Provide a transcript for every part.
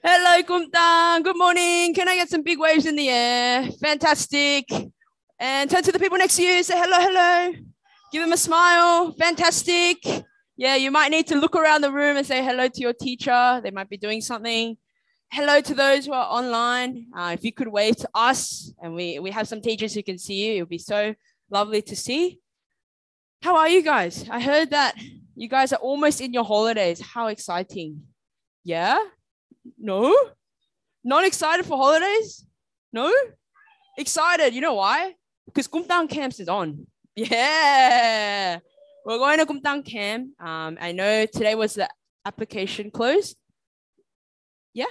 Hello, Kumtang. Good morning. Can I get some big waves in the air? Fantastic. And turn to the people next to you. Say hello, hello. Give them a smile. Fantastic. Yeah, you might need to look around the room and say hello to your teacher. They might be doing something. Hello to those who are online. If you could wave to us, and we have some teachers who can see you. It would be so lovely to see. How are you guys? I heard that you guys are almost in your holidays. How exciting. Yeah? No? Not excited for holidays? No? Excited. You know why? Because Kumtang Camps is on. Yeah. We're going to Kumtang Camp. I know today was the application close. Yeah.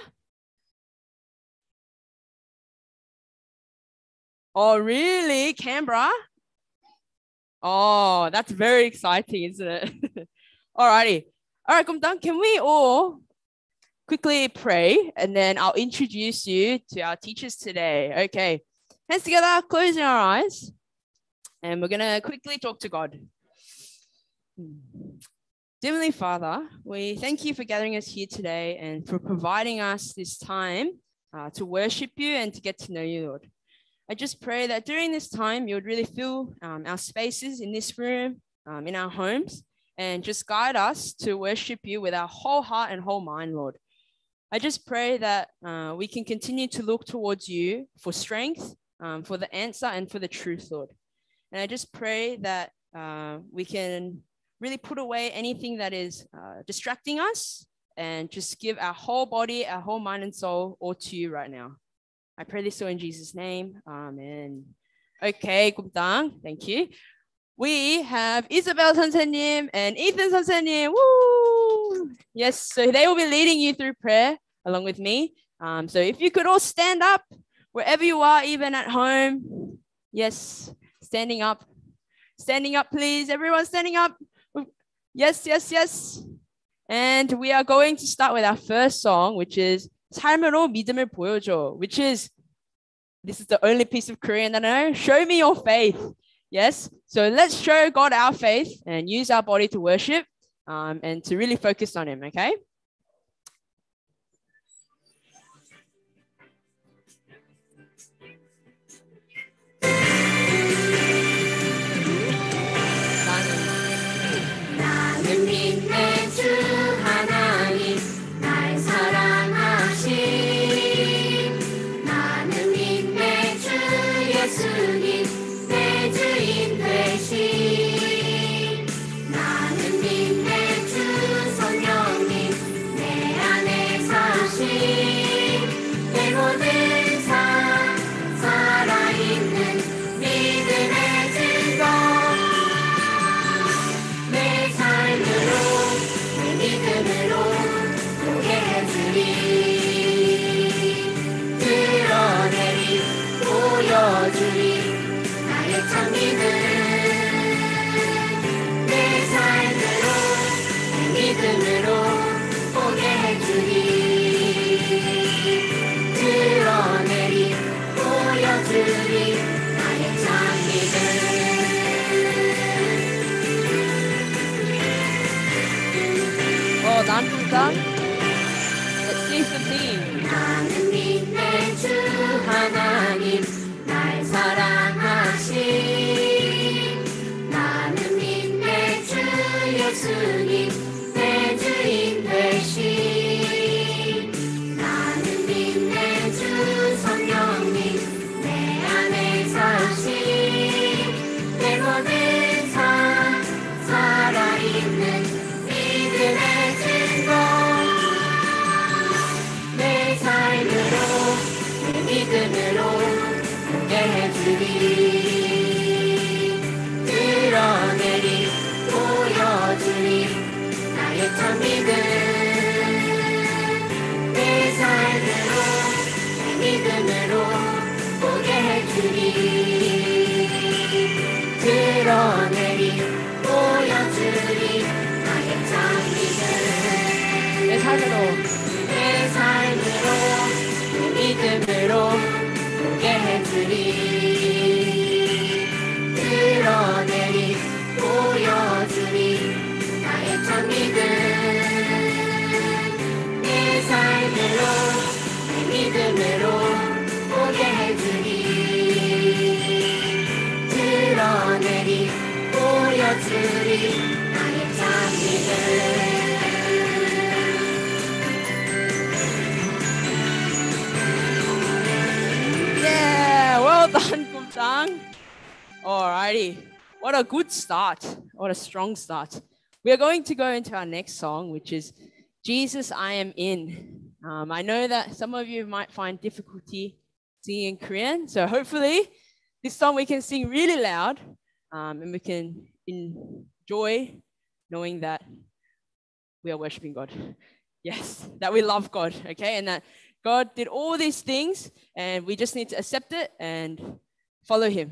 Oh, really? Canberra? Oh, that's very exciting, isn't it? Alrighty. All right, Kumtang, can we all quickly pray, and then I'll introduce you to our teachers today. Okay. Hands together, closing our eyes. And we're going to quickly talk to God. Heavenly Father, we thank you for gathering us here today and for providing us this time to worship you and to get to know you, Lord. I just pray that during this time, you would really fill our spaces in this room, in our homes, and just guide us to worship you with our whole heart and whole mind, Lord. I just pray that we can continue to look towards you for strength, for the answer, and for the truth, Lord. And I just pray that we can really put away anything that is distracting us and just give our whole body, our whole mind and soul all to you right now. I pray this all in Jesus' name. Amen. Okay, Kumtang. Thank you. We have Isabel 선생님 and Ethan 선생님. Woo! Yes, so they will be leading you through prayer along with me. So if you could all stand up wherever you are, even at home. Yes, standing up. Standing up, please. Everyone standing up. Yes, yes, yes. And we are going to start with our first song, which is 삶으로 믿음을 보여줘, which is, this is the only piece of Korean that I know. Show me your faith. Yes. So let's show God our faith and use our body to worship and to really focus on him. Okay. 나는 믿네 주 하나님 날 사랑하신 나는 믿네 주 예수님 내 주인 되신 나는 믿네 주 성령님 내 안에 사신 내 모든 삶 살아있는 믿음의 증거 내 삶으로 내 믿음으로 보게 해주리 드러내리 보여주리 나의 참 믿음 내 삶으로 내 믿음으로 보게 해주리 드러내리 보여주리 나의 참 믿음 남궁상. Let's sing some theme. 나는 믿네 주 하나님 날 사랑하신 나는 믿네 주 예수님 내 주인 되신 나는 믿네 주 성령님 내 안에 사신 내 모든 삶 살아있는 믿음의 증거 믿음으로 보게 해주니 드러내리 보여주리 나의 참믿음 Yeah, well done, Kumtang. Alrighty, what a good start. What a strong start. We are going to go into our next song, which is Jesus, I Am In. I know that some of you might find difficulty singing Korean, so hopefully this song we can sing really loud and we can enjoy knowing that we are worshiping God. Yes, that we love God, okay? And that God did all these things and we just need to accept it and follow Him.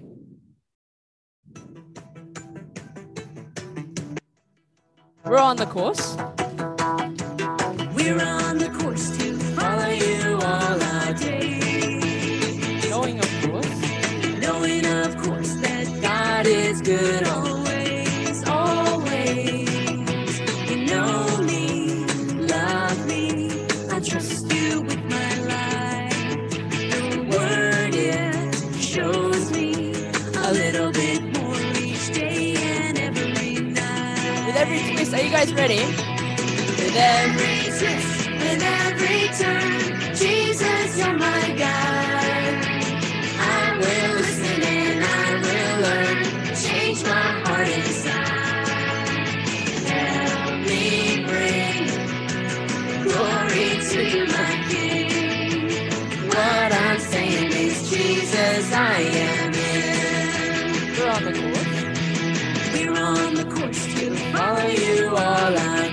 We're on the course. We're on the course to follow you all our days. Knowing, of course, that God is good always, always. You know me, love me, I trust you with my life. Your word, it shows me a little bit more each day and every night. with every twist, are you guys ready? With every twist, with every turn, Jesus, you're my guide. I will listen and I will learn, change my heart inside. Help me bring glory to you, my King. What I'm saying is, Jesus, I am in. We're on the course. We're on the course to follow you all our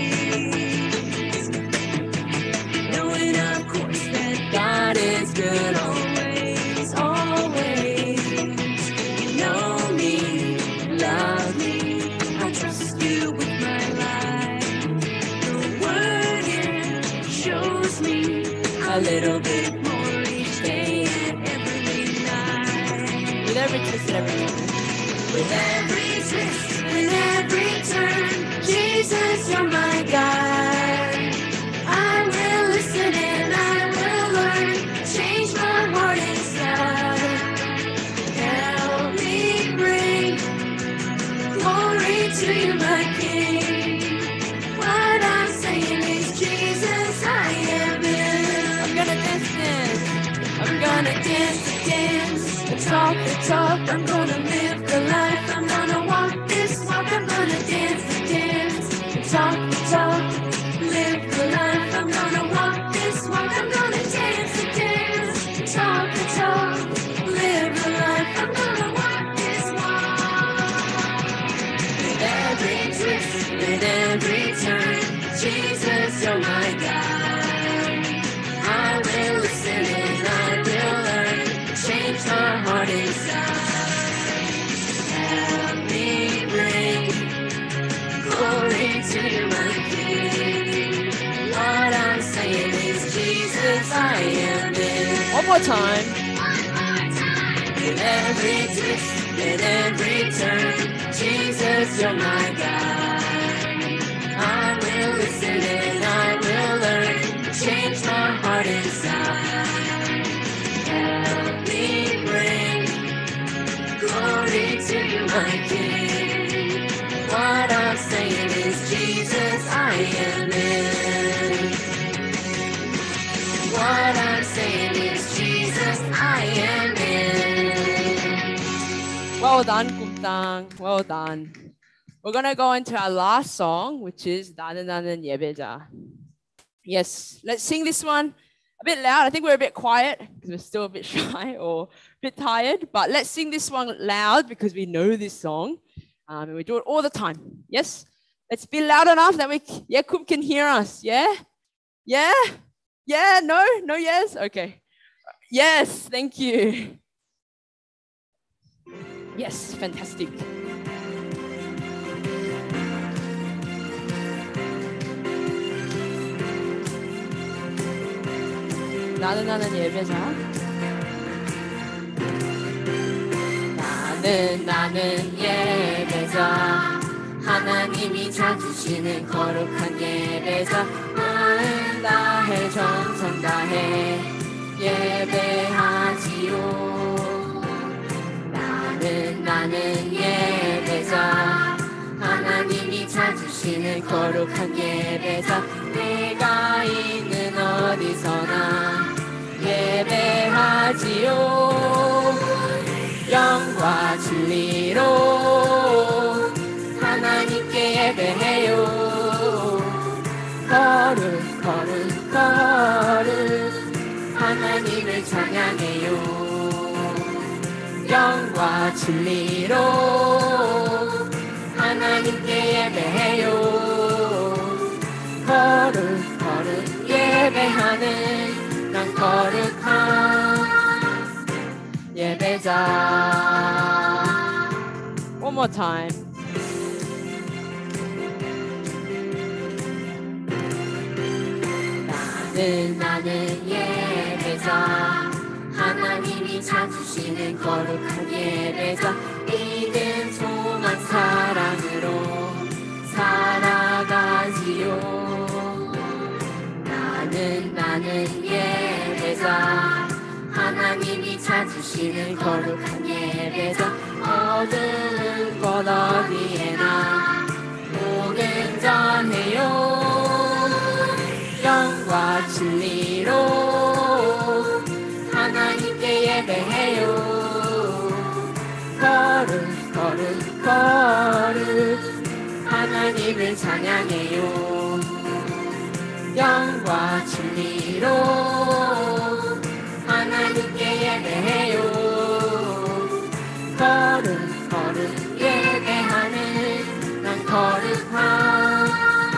days. Knowing, of course, that God is good always, always. You know me, love me, I trust you with my life. Your word, it shows me a little bit more each day and every night. With every twist and every turn. With every twist, with every turn, Jesus, you're my guide. I will listen and I will learn, change my heart inside. Help me bring glory to you, my King. What I'm saying is, Jesus, I am in. I'm gonna dance. I'm gonna dance the dance, and talk the talk. I'm gonna live the life. I'm gonna walk this walk. I'm gonna dance the dance, and talk the talk. Live the life. I'm gonna walk this walk. I'm gonna dance the dance, and talk the talk. Live the life. I'm gonna walk this walk. With every twist, with every turn, Jesus, you're my guide. I will listen and I will learn, change my heart inside. Help me bring glory to you, my King. What I'm saying is, Jesus, I am in. One more time. With every twist, with every turn, Jesus, you're my guide. I will listen and I will learn, change my heart inside. Help me bring glory to you, my King. What I'm saying is, Jesus, I am in. What I'm saying is, Jesus, I am in. Well done, Kumtang. Well done. We're gonna go into our last song, which is 나는 예배자. Yes, let's sing this one a bit loud. I think we're a bit quiet because we're still a bit shy or a bit tired, but let's sing this one loud because we know this song and we do it all the time. Yes, let's be loud enough that Kum can hear us. Yeah, no, yes, okay, yes, thank you. Yes, fantastic. 나는 예배자. 나는 예배자. 하나님이 찾으시는 거룩한 예배자. 마음 다해 정성 다해 예배하지요. 나는 예배자, 하나님이 찾으시는 거룩한 예배자. 내가 있는 어디서나 예배하지요. 영과 진리로 하나님께 예배해요. 거룩 하나님을 찬양해요. 영과 진리로 하나님께 예배해요. 거룩 예배하는 난 거룩한 예배자. One more time. 나는 예배자, 하나님이 찾으시는 거룩한 예배자. 믿음, 소망, 사랑으로 살아가지요. 나는 예배자, 하나님이 찾으시는 거룩한 예배자. 어두운 곳 어디에나 복음 전해요. 영과 진리로 하나님께 예배해요. 거룩 하나님을 찬양해요. 영과 진리로 하나님께 예배해요. 거룩 예배하는 난 거룩한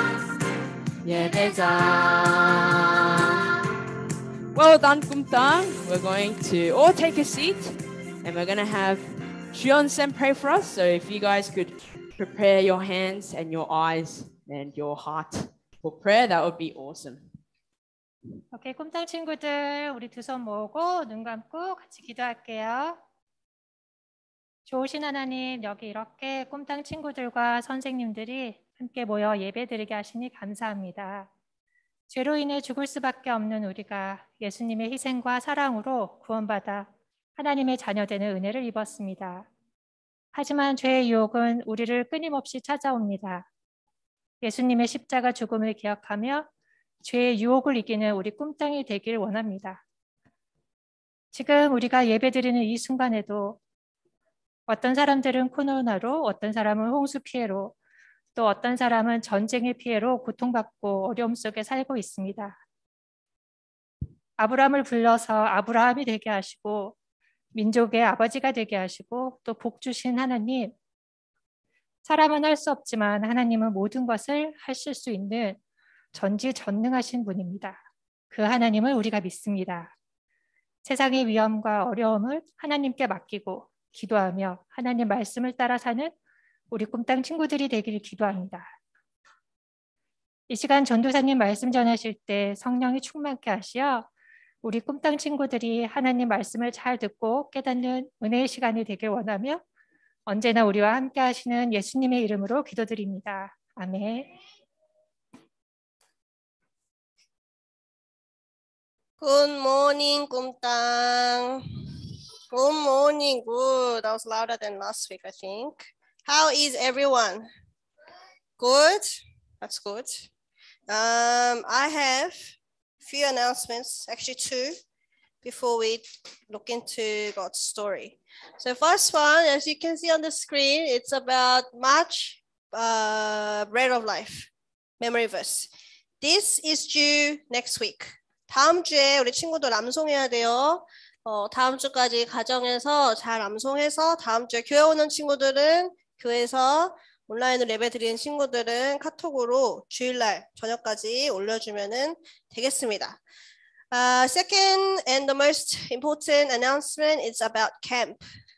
예배자. Well done, Kumtang. We're going to all take a seat and we're going to have Juan Sem pray for us. So if you guys could prepare your hands and your eyes and your heart for prayer, that would be awesome. 오케이, 꿈땅 친구들, 우리 두 손 모으고 눈 감고 같이 기도할게요. 좋으신 하나님, 여기 이렇게 꿈땅 친구들과 선생님들이 함께 모여 예배드리게 하시니 감사합니다. 죄로 인해 죽을 수밖에 없는 우리가 예수님의 희생과 사랑으로 구원받아 하나님의 자녀되는 은혜를 입었습니다. 하지만 죄의 유혹은 우리를 끊임없이 찾아옵니다. 예수님의 십자가 죽음을 기억하며 죄의 유혹을 이기는 우리 꿈땅이 되길 원합니다. 지금 우리가 예배드리는 이 순간에도 어떤 사람들은 코로나로, 어떤 사람은 홍수 피해로, 또 어떤 사람은 전쟁의 피해로 고통받고 어려움 속에 살고 있습니다. 아브라함을 불러서 아브라함이 되게 하시고 민족의 아버지가 되게 하시고 또 복 주신 하나님, 사람은 할 수 없지만 하나님은 모든 것을 하실 수 있는 전지전능하신 분입니다. 그 하나님을 우리가 믿습니다. 세상의 위험과 어려움을 하나님께 맡기고 기도하며 하나님 말씀을 따라 사는 우리 꿈땅 친구들이 되기를 기도합니다. 이 시간 전도사님 말씀 전하실 때 성령이 충만케 하시어 우리 꿈땅 친구들이 하나님 말씀을 잘 듣고 깨닫는 은혜의 시간이 되길 원하며 언제나 우리와 함께 하시는 예수님의 이름으로 기도드립니다. 아멘. Good morning, Kumtang. Good morning. Good. That was louder than last week, I think. How is everyone? Good. That's good. I have a few announcements, actually two, before we look into God's story. So first one, as you can see on the screen, it's about March Bread of Life memory verse. This is due next week. 다음 주에 우리 친구들 암송해야 돼요. 다음 주까지 가정에서 잘 암송해서 다음 주에 교회 오는 친구들은 교회에서 온라인으로 예배 드리는 친구들은 카톡으로 주일날 저녁까지 올려주면 되겠습니다. Second and the most important announcement is about camp.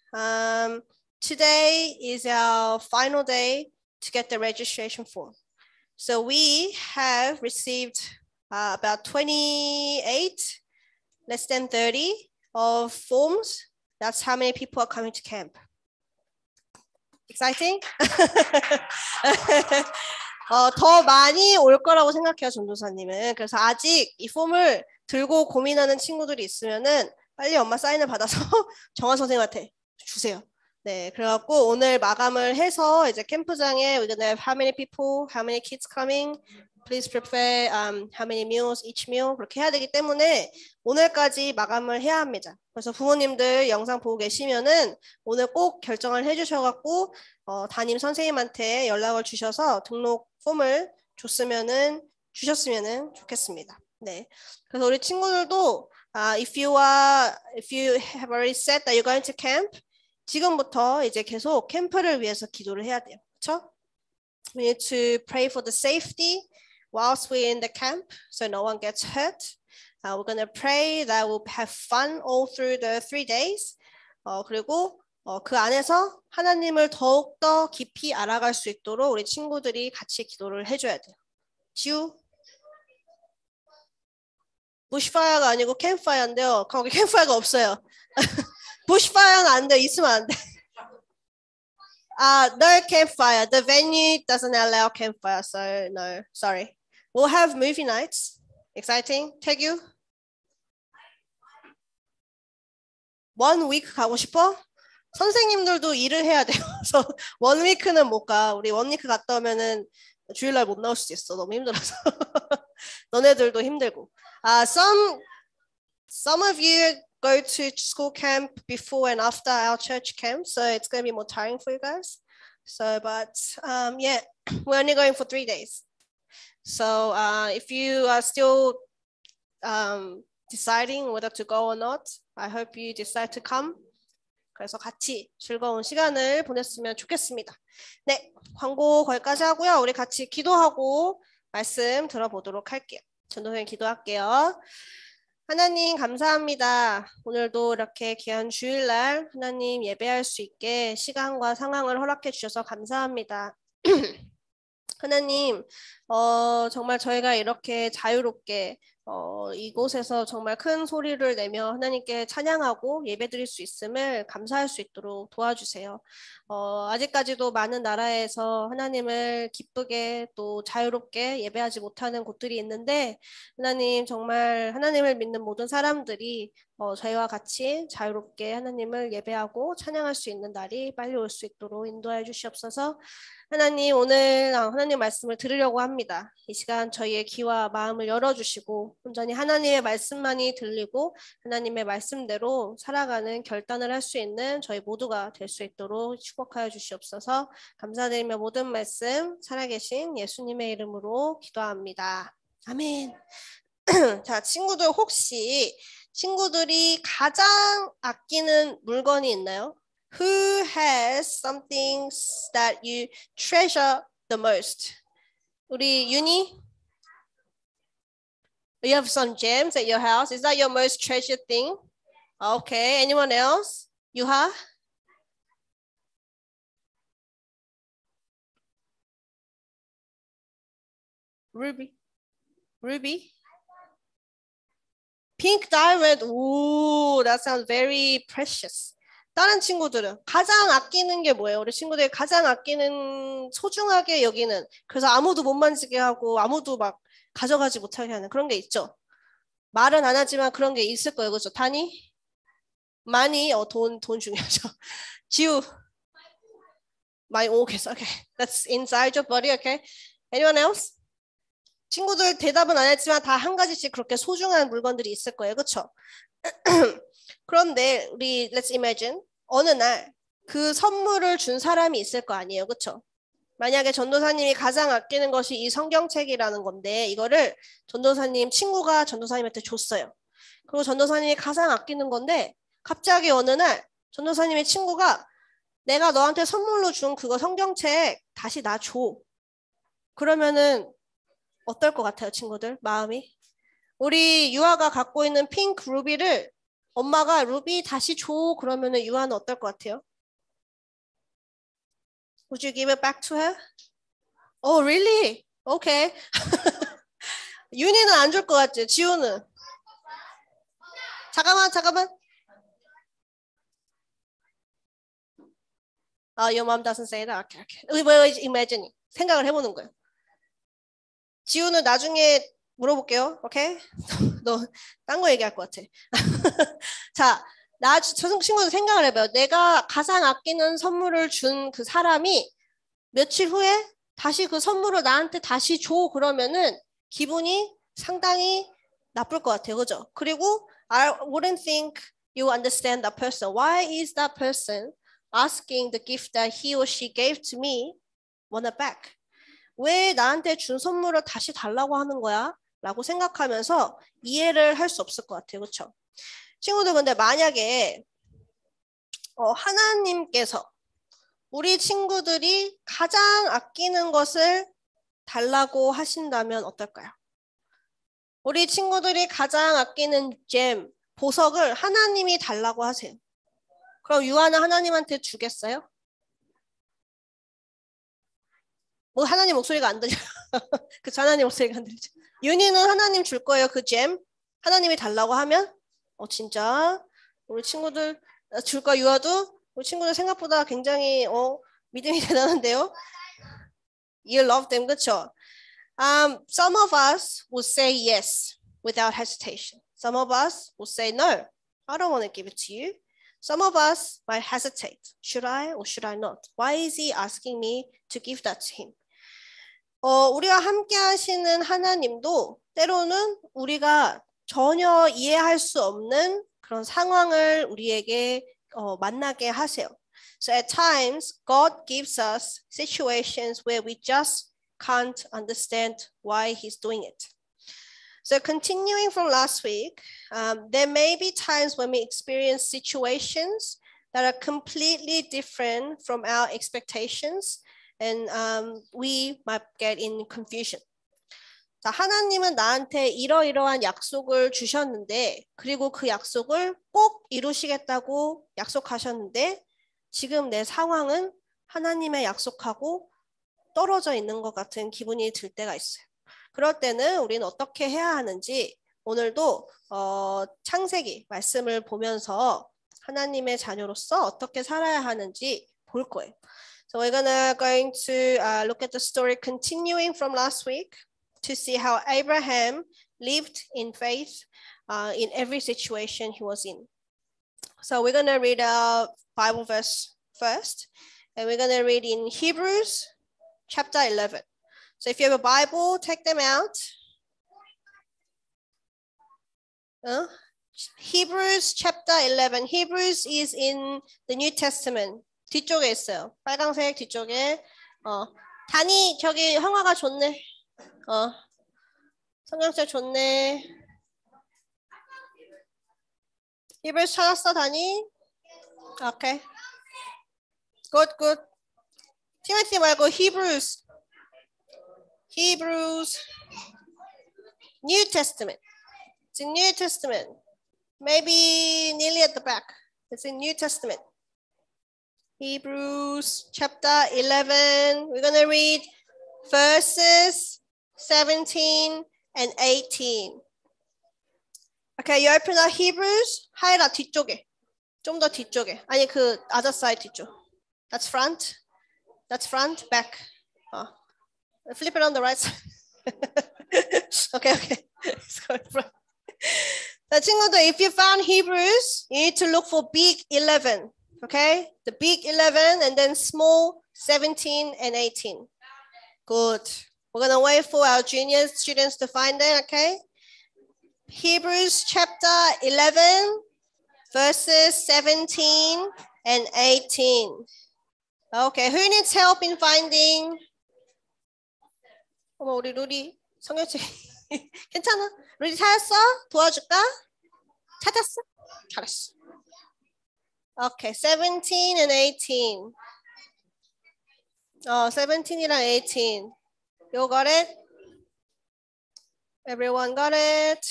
Today is our final day to get the registration form. So we have received about 28, less than 30 of forms. That's how many people are coming to camp. Exciting? 더 많이 올 거라고 생각해요, 전도사님은. 그래서 아직 이 폼을 들고 고민하는 친구들이 있으면은 빨리 엄마 사인을 받아서 정한 선생님한테 주세요. 네, 그래갖고 오늘 마감을 해서 이제 캠프장에 we're gonna have how many people, how many kids coming, please prepare how many meals, each meal 그렇게 해야 되기 때문에 오늘까지 마감을 해야 합니다. 그래서 부모님들 영상 보고 계시면은 오늘 꼭 결정을 해주셔갖고 담임 선생님한테 연락을 주셔서 등록 폼을 주셨으면은 좋겠습니다. 네, 그래서 우리 친구들도 if you have already said that you're going to camp, 지금부터 이제 계속 캠프를 위해서 기도를 해야 돼요. 그렇죠? We need to pray for the safety whilst we're in the camp, so no one gets hurt. We're going to pray that we'll have fun all through the 3 days. 그리고 그 안에서 하나님을 더욱더 깊이 알아갈 수 있도록 우리 친구들이 같이 기도를 해줘야 돼요. 지우? 부시파이어가 아니고 캠프파이어인데요. 거기 캠프파이어가 없어요. 부시파이어는 안 돼. 있으면 안 돼. No campfire. The venue doesn't allow campfire, so no. Sorry. We'll have movie nights. Exciting. 태규? 1 week 가고 싶어? 선생님들도 일을 해야 돼요. 그래서 1 week는 못 가. 우리 1 week 갔다 오면은 주일날 못 나올 수도 있어. 너무 힘들어서. 너네들도 힘들고. Some of you go to school camp before and after our church camp, so it's going to be more tiring for you guys. But yeah, we're only going for 3 days. So if you are still deciding whether to go or not, I hope you decide to come. 그래서 같이 즐거운 시간을 보냈으면 좋겠습니다. 네, 광고 거기까지 하고요. 우리 같이 기도하고 말씀 들어보도록 할게요. 전도사님 기도할게요. 하나님 감사합니다. 오늘도 이렇게 귀한 주일날 하나님 예배할 수 있게 시간과 상황을 허락해 주셔서 감사합니다. 하나님 정말 저희가 이렇게 자유롭게 이곳에서 정말 큰 소리를 내며 하나님께 찬양하고 예배드릴 수 있음을 감사할 수 있도록 도와주세요. 아직까지도 많은 나라에서 하나님을 기쁘게 또 자유롭게 예배하지 못하는 곳들이 있는데 하나님 정말 하나님을 믿는 모든 사람들이 저희와 같이 자유롭게 하나님을 예배하고 찬양할 수 있는 날이 빨리 올 수 있도록 인도하여 주시옵소서. 하나님 오늘 하나님 말씀을 들으려고 합니다. 이 시간 저희의 귀와 마음을 열어주시고 온전히 하나님의 말씀만이 들리고 하나님의 말씀대로 살아가는 결단을 할 수 있는 저희 모두가 될 수 있도록 축복하여 주시옵소서. 감사드리며 모든 말씀 살아계신 예수님의 이름으로 기도합니다. 아멘. 자, 친구들 혹시 친구들이 가장 아끼는 물건이 있나요? Who has something that you treasure the most? 우리 윤희? You have some gems at your house. Is that your most treasured thing? Okay. Anyone else? 유하? Ruby? Ruby? Pink diamond. Ooh, that sounds very precious. 다른 친구들은 가장 아끼는 게 뭐예요? 우리 친구들이 가장 아끼는 소중하게 여기는 그래서 아무도 못 만지게 하고 아무도 막 가져가지 못하게 하는 그런 게 있죠. 말은 안 하지만 그런 게 있을 거예요. 그렇죠? 다니? 많이 돈 중요하죠. 지우 많이 오겠어. Okay. That's inside your body. Okay. Anyone else? 친구들 대답은 안 했지만 다 한 가지씩 그렇게 소중한 물건들이 있을 거예요. 그렇죠? 그런데 우리 let's imagine 어느 날 그 선물을 준 사람이 있을 거 아니에요. 그렇죠? 만약에 전도사님이 가장 아끼는 것이 이 성경책이라는 건데 이거를 전도사님 친구가 전도사님한테 줬어요. 그리고 전도사님이 가장 아끼는 건데 갑자기 어느 날 전도사님의 친구가 내가 너한테 선물로 준 그거 성경책 다시 나 줘. 그러면은 어떨 것 같아요, 친구들? 마음이? 우리 유아가 갖고 있는 핑크 루비를 엄마가 루비 다시 줘. 그러면은 유아는 어떨 것 같아요? Would you give it back to her? Oh, really? Okay. 윤희는 안 줄 것 같지? 지우는? 잠깐만. Your mom doesn't say that. Okay. We're imagining. 생각을 해보는 거예요. 지우는 나중에 물어볼게요. 오케이? 너 딴 거 얘기할 것 같아. 자, 저 친구들 생각을 해봐요. 내가 가장 아끼는 선물을 준 그 사람이 며칠 후에 다시 그 선물을 나한테 다시 줘. 그러면은 기분이 상당히 나쁠 것 같아요. 그죠? 그리고 I wouldn't think you understand that person. Why is that person asking the gift that he or she gave to me want it back? 왜 나한테 준 선물을 다시 달라고 하는 거야? 라고 생각하면서 이해를 할 수 없을 것 같아요. 그렇죠? 친구들 근데 만약에 하나님께서 우리 친구들이 가장 아끼는 것을 달라고 하신다면 어떨까요? 우리 친구들이 가장 아끼는 잼, 보석을 하나님이 달라고 하세요. 그럼 유아는 하나님한테 주겠어요? 뭐 하나님 목소리가 안 들려요. 그쵸, 하나님 목소리가 안 들리죠. 윤희는 하나님 줄 거예요. 그 잼 하나님이 달라고 하면 진짜 우리 친구들 줄 거야. 유아도 우리 친구들 생각보다 굉장히 믿음이 대단한데요. You love them, 그쵸? Some of us will say yes without hesitation. Some of us will say no. I don't want to give it to you. Some of us might hesitate. Should I or should I not? Why is he asking me to give that to him? 우리와 함께 하시는 하나님도 때로는 우리가 전혀 이해할 수 없는 그런 상황을 우리에게 만나게 하세요. So at times, God gives us situations where we just can't understand why he's doing it. So continuing from last week, there may be times when we experience situations that are completely different from our expectations, and we might get in confusion. 자, 하나님은 나한테 이러이러한 약속을 주셨는데, 그리고 그 약속을 꼭 이루시겠다고 약속하셨는데, 지금 내 상황은 하나님의 약속하고 떨어져 있는 것 같은 기분이 들 때가 있어요. 그럴 때는 우리는 어떻게 해야 하는지 오늘도 창세기 말씀을 보면서 하나님의 자녀로서 어떻게 살아야 하는지 볼 거예요. So we're going to look at the story continuing from last week to see how Abraham lived in faith in every situation he was in. So we're going to read our Bible verse first, and we're going to read in Hebrews chapter 11. So if you have a Bible, take them out. Hebrews chapter 11. Hebrews is in the New Testament. 뒤쪽에 있어요. 빨강색 뒤쪽에. 다니 저기 형아가 좋네. 성경책 좋네. Hebrews 찾았어, 다니? Okay. Good, good. 티모티 말고 Hebrews. Hebrews. New Testament. It's in New Testament. Maybe nearly at the back. It's in New Testament. Hebrews chapter 11. We're going to read verses 17 and 18. Okay, you open up Hebrews. 하이라 뒤쪽에. 좀 더 뒤쪽에. 아니 그 other side 뒤쪽. That's front. That's front. Back. Flip it on the right side. Okay. Let's go in front. 자, 친구들, if you found Hebrews, you need to look for big 11. Okay? The big 11 and then small 17 and 18. Good. We're going to wait for our junior students to find it, okay? Hebrews chapter 11, verses 17 and 18. Okay, who needs help in finding? 어머, 우리 루리 성경책 괜찮아? 루리 찾았어? 도와줄까? 찾았어? 잘했어. Okay, 17 and 18. 17이랑 18. You got it? Everyone got it?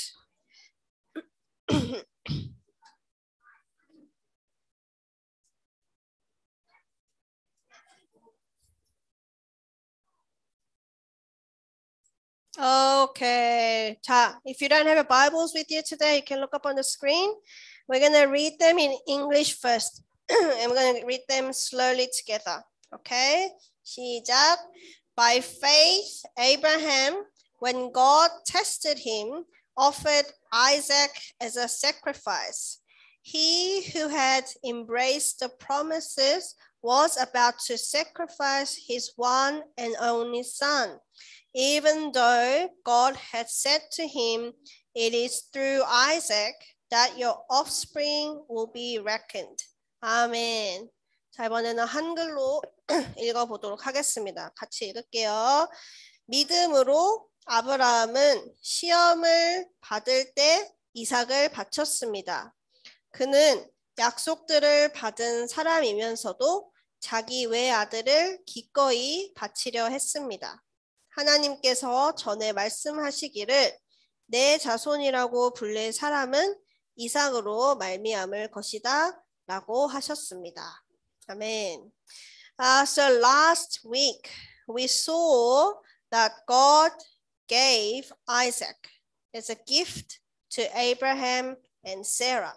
Okay. 자, if you don't have your Bibles with you today, you can look up on the screen. We're going to read them in English first. And we're going to read them slowly together. Okay? 시작. By faith, Abraham, when God tested him, offered Isaac as a sacrifice. He who had embraced the promises was about to sacrifice his one and only son, even though God had said to him, "It is through Isaac that your offspring will be reckoned." 아멘. 자, 이번에는 한글로 읽어보도록 하겠습니다. 같이 읽을게요. 믿음으로 아브라함은 시험을 받을 때 이삭을 바쳤습니다. 그는 약속들을 받은 사람이면서도 자기 외아들을 기꺼이 바치려 했습니다. 하나님께서 전에 말씀하시기를 내 자손이라고 불릴 사람은 이삭으로 말미암을 것이다 라고 하셨습니다. 아멘. So last week we saw that God gave Isaac as a gift to Abraham and Sarah.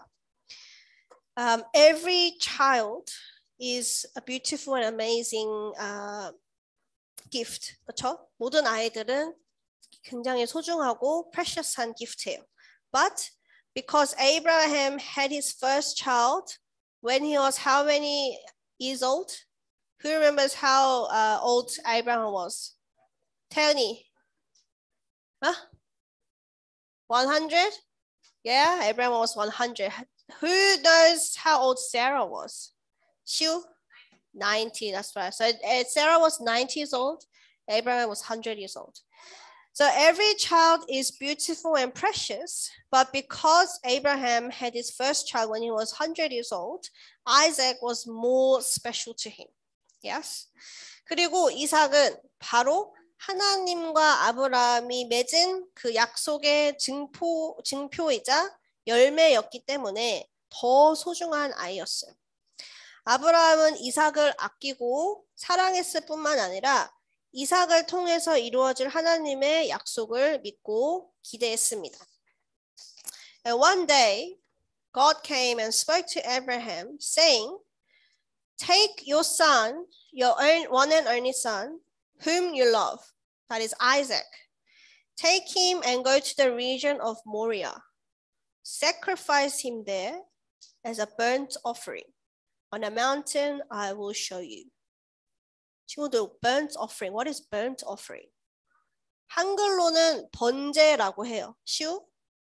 Every child is a beautiful and amazing gift. 그렇죠? 모든 아이들은 굉장히 소중하고 precious한 gift예요. But because Abraham had his first child when he was how many years old? Who remembers how old Abraham was? Tell me. Huh? 100? Yeah, Abraham was 100. Who knows how old Sarah was? Shu? 90, that's right. So Sarah was 90 years old. Abraham was 100 years old. So every child is beautiful and precious, but because Abraham had his first child when he was 100 years old, Isaac was more special to him. Yes? 그리고 이삭은 바로 하나님과 아브라함이 맺은 그 약속의 증표이자 열매였기 때문에 더 소중한 아이였어요. 아브라함은 이삭을 아끼고 사랑했을 뿐만 아니라 이삭을 통해서 이루어질 하나님의 약속을 믿고 기대했습니다. And one day, God came and spoke to Abraham, saying, "Take your son, your own one and only son, whom you love, that is Isaac. Take him and go to the region of Moriah. Sacrifice him there as a burnt offering on a mountain I will show you." 친구들, burnt offering. What is burnt offering? 한글로는 번제라고 해요. 시우?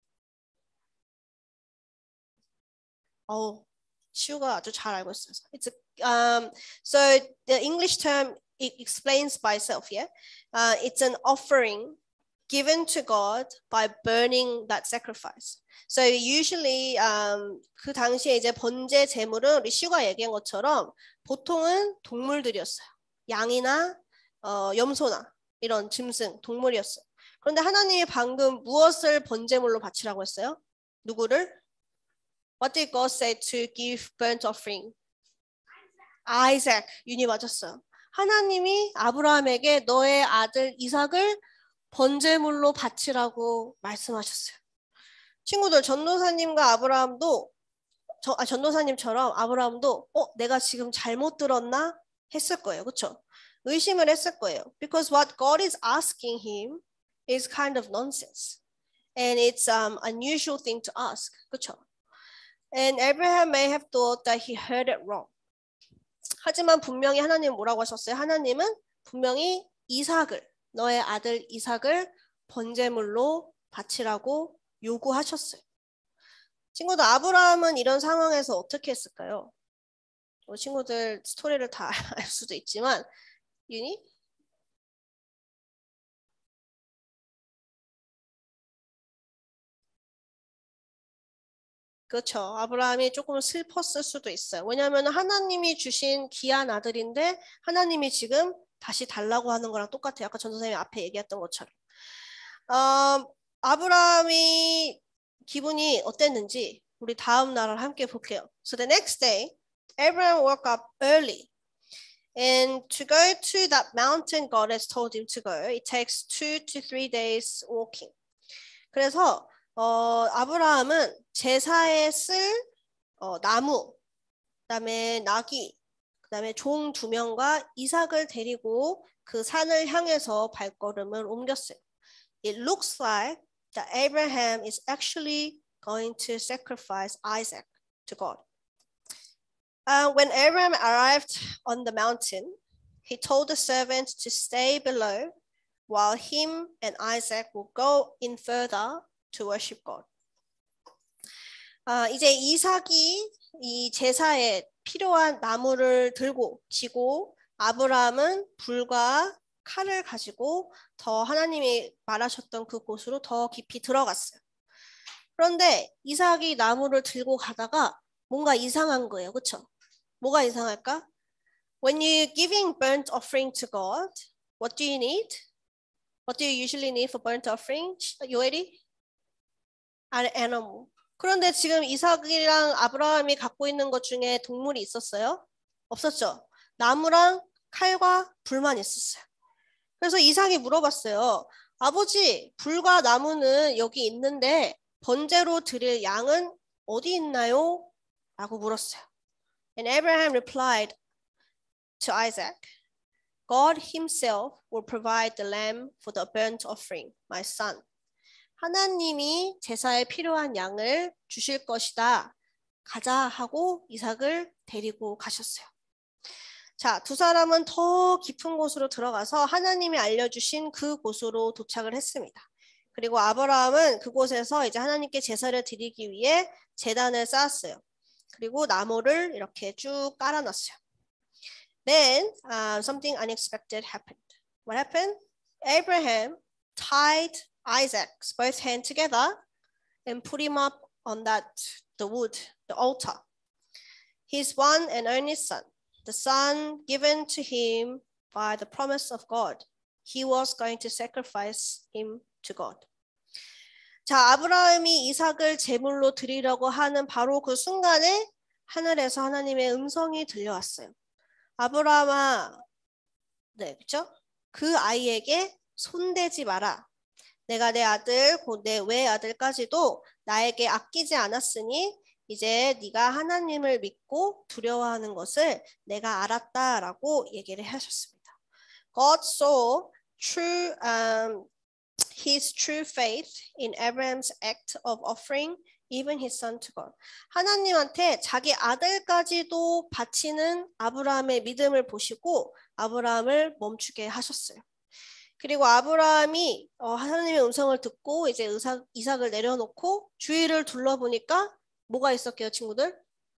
시우가 아주 잘 알고 있어요. So the English term it explains by itself. Yeah, it's an offering given to God by burning that sacrifice. So usually 그 당시에 이제 번제 제물은 우리 시우가 얘기한 것처럼 보통은 동물들이었어요. 양이나 염소나 이런 짐승 동물이었어요. 그런데 하나님이 방금 무엇을 번제물로 바치라고 했어요? 누구를? What did God say to give burnt offering? Isaac. 윤이 맞았어요. 하나님이 아브라함에게 너의 아들 이삭을 번제물로 바치라고 말씀하셨어요. 친구들, 전도사님과 아브라함도 전도사님처럼 아브라함도 내가 지금 잘못 들었나 했을 거예요. 그렇죠? 의심을 했을 거예요. Because what God is asking him is kind of nonsense. And it's unusual thing to ask. 그렇죠? And Abraham may have thought that he heard it wrong. 하지만 분명히 하나님 뭐라고 하셨어요? 하나님은 분명히 이삭을, 너의 아들 이삭을 번제물로 바치라고 요구하셨어요. 친구들, 아브라함은 이런 상황에서 어떻게 했을까요? 친구들 스토리를 다 알 수도 있지만 윤이? 그렇죠. 아브라함이 조금 슬펐을 수도 있어요. 왜냐하면 하나님이 주신 귀한 아들인데 하나님이 지금 다시 달라고 하는 거랑 똑같아요. 아까 전도사님이 앞에 얘기했던 것처럼. 아브라함이 기분이 어땠는지 우리 다음 날을 함께 볼게요. So the next day, Abraham woke up early. And to go to that mountain God has told him to go, it takes 2 to 3 days walking. 그래서 아브라함은 제사에 쓸 나무, 그다음에 나귀, 그다음에 종 2명과 이삭을 데리고 그 산을 향해서 발걸음을 옮겼어요. it looks like that Abraham is actually going to sacrifice Isaac to God. When Abraham arrived on the mountain, he told the servants to stay below while him and Isaac will go in further to worship God. 이제 이삭이 이 제사에 필요한 나무를 들고 지고 아브라함은 불과 칼을 가지고 더 하나님이 말하셨던 그곳으로 더 깊이 들어갔어요. 그런데 이삭이 나무를 들고 가다가 뭔가 이상한 거예요. 그렇죠? 뭐가 이상할까? When you're giving burnt offering to God, what do you need? What do you usually need for burnt offering? 요엘이? An animal. 그런데 지금 이삭이랑 아브라함이 갖고 있는 것 중에 동물이 있었어요? 없었죠? 나무랑 칼과 불만 있었어요. 그래서 이삭이 물어봤어요. 아버지, 불과 나무는 여기 있는데 번제로 드릴 양은 어디 있나요? 라고 물었어요. And Abraham replied to Isaac, God himself will provide the lamb for the burnt offering, my son. 하나님이 제사에 필요한 양을 주실 것이다. 가자 하고 이삭을 데리고 가셨어요. 자, 두 사람은 더 깊은 곳으로 들어가서 하나님이 알려주신 그곳으로 도착을 했습니다. 그리고 아브라함은 그곳에서 이제 하나님께 제사를 드리기 위해 제단을 쌓았어요. 그리고 나무를 이렇게 쭉 깔아놨어요. Then something unexpected happened. What happened? Abraham tied Isaac's both hands together and put him up on the wood, the altar. His one and only son, the son given to him by the promise of God. He was going to sacrifice him to God. 자, 아브라함이 이삭을 제물로 드리려고 하는 바로 그 순간에 하늘에서 하나님의 음성이 들려왔어요. 아브라함아, 네, 그렇죠? 그 아이에게 손대지 마라. 내가 내 아들, 곧 내 외아들까지도 나에게 아끼지 않았으니 이제 네가 하나님을 믿고 두려워하는 것을 내가 알았다라고 얘기를 하셨습니다. God saw his true faith in Abraham's act of offering even his son to God. 하나님한테 자기 아들까지도 바치는 아브라함의 믿음을 보시고 아브라함을 멈추게 하셨어요. 그리고 아브라함이 하나님의 음성을 듣고 이제 이삭을 내려놓고 주위를 둘러보니까 뭐가 있었게요, 친구들?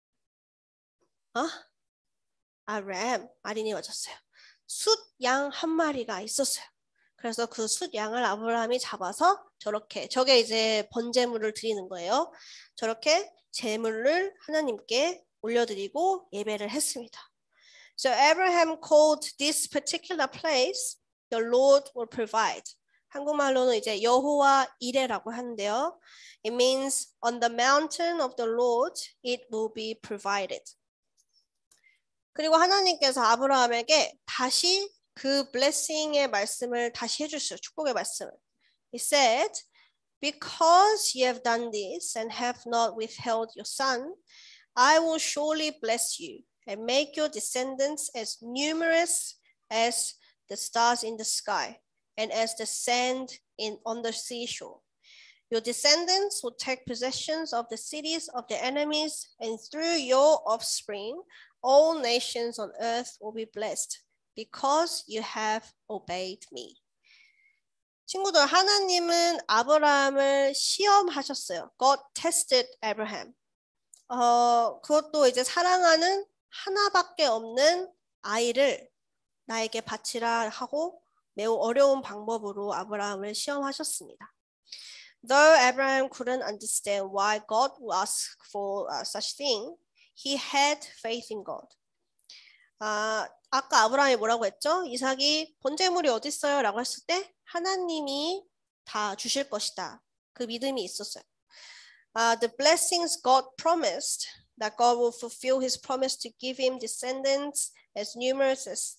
램, 아린이 맞았어요. 숫 양 한 마리가 있었어요. 그래서 그 숫 양을 아브라함이 잡아서 저게 이제 번제물을 드리는 거예요. 저렇게 제물을 하나님께 올려드리고 예배를 했습니다. So Abraham called this particular place the Lord will provide. 한국말로는 이제 여호와 이레라고 하는데요. It means on the mountain of the Lord it will be provided. 그리고 하나님께서 아브라함에게 다시 그 blessing의 말씀을 다시 해주셨어요. 축복의 말씀을. He said, because you have done this and have not withheld your son, I will surely bless you and make your descendants as numerous as the stars in the sky and as the sand on the seashore. Your descendants will take possession of the cities of their enemies, and through your offspring, all nations on earth will be blessed, because you have obeyed me. 친구들, 하나님은 아브라함을 시험하셨어요. God tested Abraham. 그것도 이제 사랑하는 하나밖에 없는 아이를 나에게 바치라 하고 매우 어려운 방법으로 아브라함을 시험하셨습니다. Though Abraham couldn't understand why God would ask for such thing, he had faith in God. 아까 아브라함이 뭐라고 했죠? 이삭이 번제물이 어디 있어요? 라고 했을 때 하나님이 다 주실 것이다. 그 믿음이 있었어요. The blessings God promised, that God will fulfill his promise to give him descendants as numerous as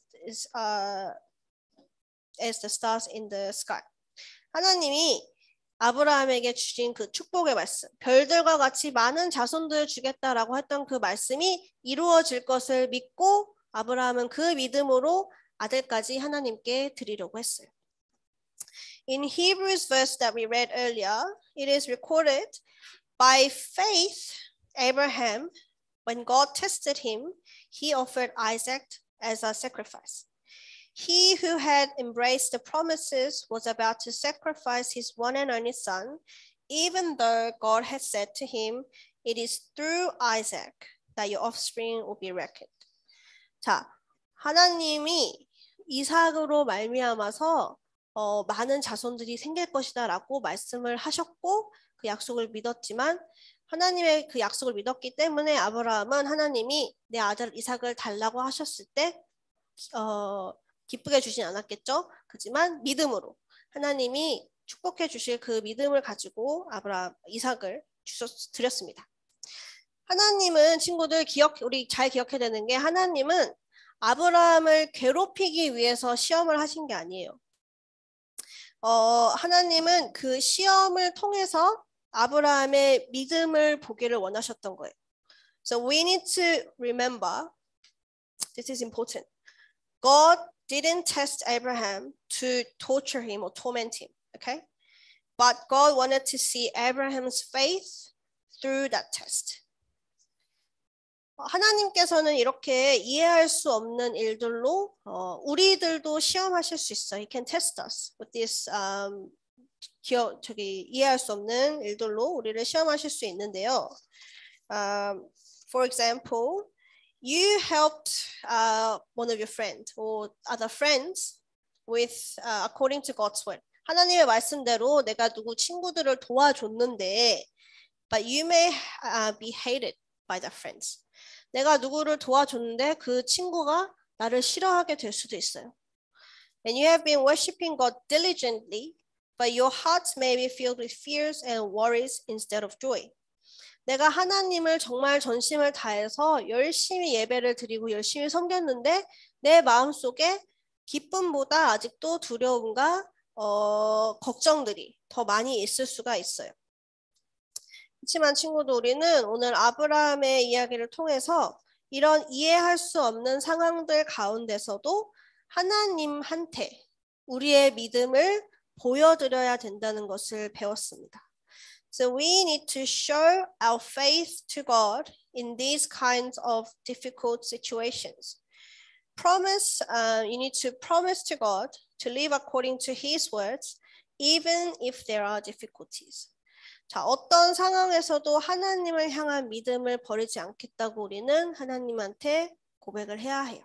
the stars in the sky. 하나님이 아브라함에게 주신 그 축복의 말씀, 별들과 같이 많은 자손들을 주겠다라고 했던 그 말씀이 이루어질 것을 믿고 아브라함은 그 믿음으로 아들까지 하나님께 드리려고 했어요. In Hebrews verse that we read earlier, it is recorded, by faith, Abraham, when God tested him, he offered Isaac as a sacrifice. He who had embraced the promises was about to sacrifice his one and only son, even though God had said to him, it is through Isaac that your offspring will be reckoned. 자, 하나님이 이삭으로 말미암아서 많은 자손들이 생길 것이다 라고 말씀을 하셨고 그 약속을 믿었지만 하나님의 그 약속을 믿었기 때문에 아브라함은 하나님이 내 아들 이삭을 달라고 하셨을 때 기쁘게 주진 않았겠죠. 그렇지만 믿음으로 하나님이 축복해 주실 그 믿음을 가지고 이삭을 드렸습니다. 하나님은 친구들 우리 잘 기억해야 되는 게 하나님은 아브라함을 괴롭히기 위해서 시험을 하신 게 아니에요. 하나님은 그 시험을 통해서 아브라함의 믿음을 보기를 원하셨던 거예요. So we need to remember, this is important. God didn't test Abraham to torture him or torment him, okay? But God wanted to see Abraham's faith through that test. 하나님께서는 이렇게 이해할 수 없는 일들로 우리들도 시험하실 수 있어요. He can test us with this 이해할 수 없는 일들로 우리를 시험하실 수 있는데요. For example, you helped one of your friends or other friends with according to God's word. 하나님의 말씀대로 내가 누구 친구들을 도와줬는데, but you may be hated by the friends. 내가 누구를 도와줬는데 그 친구가 나를 싫어하게 될 수도 있어요. And you have been worshiping God diligently, but your hearts may be filled with fears and worries instead of joy. 내가 하나님을 정말 전심을 다해서 열심히 예배를 드리고 열심히 섬겼는데 내 마음속에 기쁨보다 아직도 두려움과 걱정들이 더 많이 있을 수가 있어요. 그렇지만 친구들 우리는 오늘 아브라함의 이야기를 통해서 이런 이해할 수 없는 상황들 가운데서도 하나님한테 우리의 믿음을 보여드려야 된다는 것을 배웠습니다. So we need to show our faith to God in these kinds of difficult situations. You need to promise to God to live according to His words, even if there are difficulties. 자, 어떤 상황에서도 하나님을 향한 믿음을 버리지 않겠다고 우리는 하나님한테 고백을 해야 해요.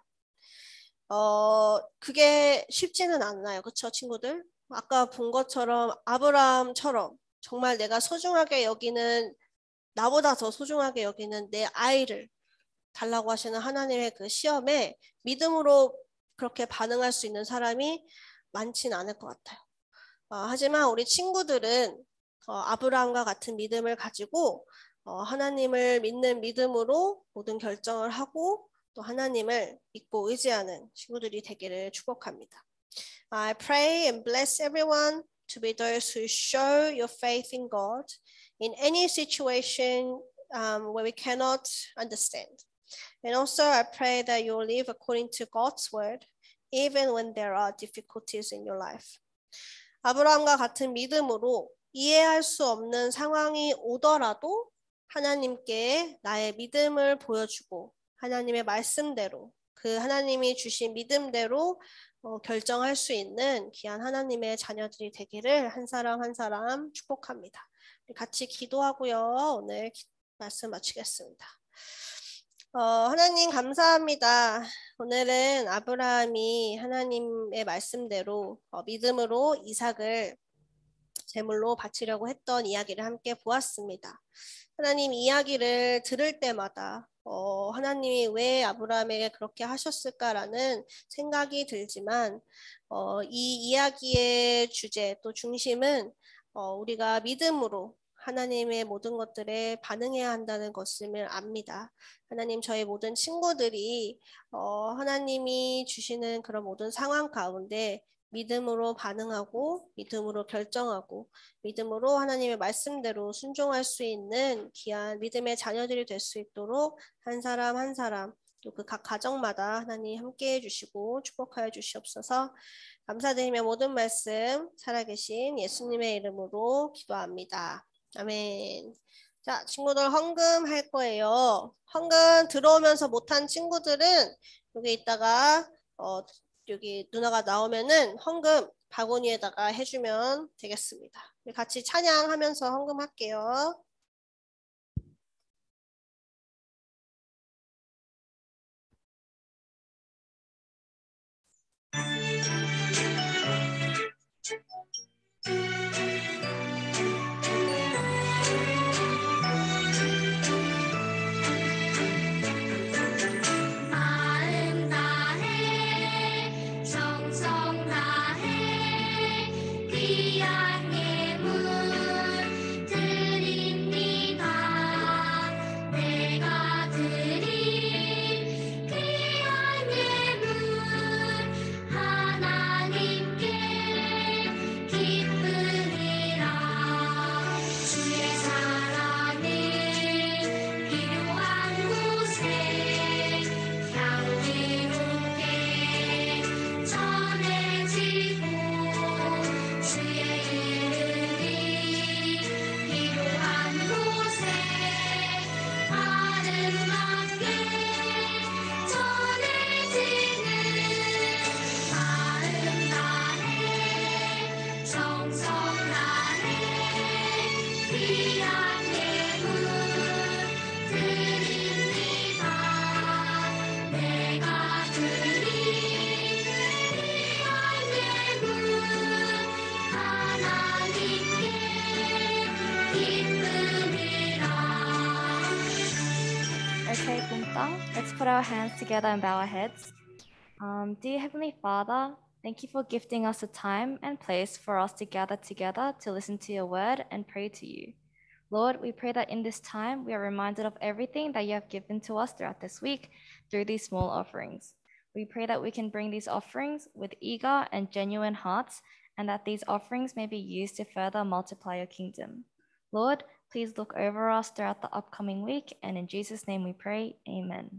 그게 쉽지는 않아요. 그렇죠, 친구들? 아까 본 것처럼 아브라함처럼 정말 내가 소중하게 여기는 나보다 더 소중하게 여기는 내 아이를 달라고 하시는 하나님의 그 시험에 믿음으로 그렇게 반응할 수 있는 사람이 많지는 않을 것 같아요. 하지만 우리 친구들은 아브라함과 같은 믿음을 가지고 하나님을 믿는 믿음으로 모든 결정을 하고 또 하나님을 믿고 의지하는 친구들이 되기를 축복합니다. I pray and bless everyone to be those who show your faith in God in any situation where we cannot understand. And also I pray that you will live according to God's word even when there are difficulties in your life. 아브라함과 같은 믿음으로 이해할 수 없는 상황이 오더라도 하나님께 나의 믿음을 보여주고 하나님의 말씀대로 그 하나님이 주신 믿음대로 결정할 수 있는 귀한 하나님의 자녀들이 되기를 한 사람 한 사람 축복합니다. 같이 기도하고요. 오늘 말씀 마치겠습니다. 하나님 감사합니다. 오늘은 아브라함이 하나님의 말씀대로 믿음으로 이삭을 제물로 바치려고 했던 이야기를 함께 보았습니다. 하나님 이야기를 들을 때마다 하나님이 왜 아브라함에게 그렇게 하셨을까라는 생각이 들지만 이 이야기의 주제 또 중심은 우리가 믿음으로 하나님의 모든 것들에 반응해야 한다는 것을 압니다. 하나님 저희 모든 친구들이 하나님이 주시는 그런 모든 상황 가운데 믿음으로 반응하고 믿음으로 결정하고 믿음으로 하나님의 말씀대로 순종할 수 있는 귀한 믿음의 자녀들이 될 수 있도록 한 사람 한 사람 또 그 각 가정마다 하나님 함께해 주시고 축복하여 주시옵소서. 감사드리며 모든 말씀 살아계신 예수님의 이름으로 기도합니다. 아멘. 자, 친구들 헌금 할 거예요. 헌금 들어오면서 못한 친구들은 여기 있다가 여기 누나가 나오면은 헌금 바구니에다가 해주면 되겠습니다. 우리 같이 찬양하면서 헌금할게요. 마음 다해 정성 다해 귀한 예물 드립니다. 내가 드린 귀한 예물 하나님께 기쁨이라. 주의 사랑을 필요한 곳에 향기롭게 전해지고 주의 이름이 필요한 곳에 아름답게 전해지는 마음 다해 정성 다해 귀한 예물 드립니다. 내가 드린 귀한 예물 하나님께 기쁨이라. Okay, Kumtang, let's put our hands together and bow our heads. Dear Heavenly Father, thank you for gifting us a time and place for us to gather together to listen to your word and pray to you. Lord, we pray that in this time we are reminded of everything that you have given to us throughout this week through these small offerings. We pray that we can bring these offerings with eager and genuine hearts, and that these offerings may be used to further multiply your kingdom. Lord, please look over us throughout the upcoming week, and in Jesus' name we pray, amen.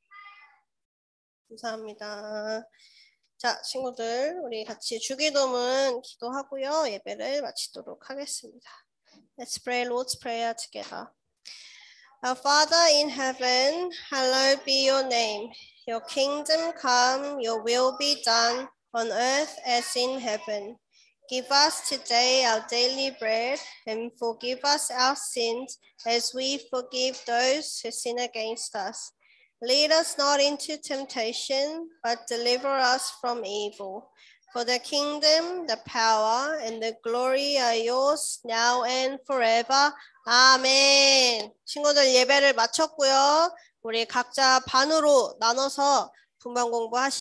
감사합니다. 자, 친구들, 우리 같이 주기도문 기도하고요. 예배를 마치도록 하겠습니다. Let's pray Lord's Prayer together. Our Father in heaven, hallowed be your name. Your kingdom come, your will be done on earth as in heaven. Give us today our daily bread and forgive us our sins as we forgive those who sin against us. Lead us not into temptation, but deliver us from evil. For the kingdom, the power, and the glory are yours now and forever. 아멘. 친구들 예배를 마쳤고요. 우리 각자 반으로 나눠서 분반 공부하시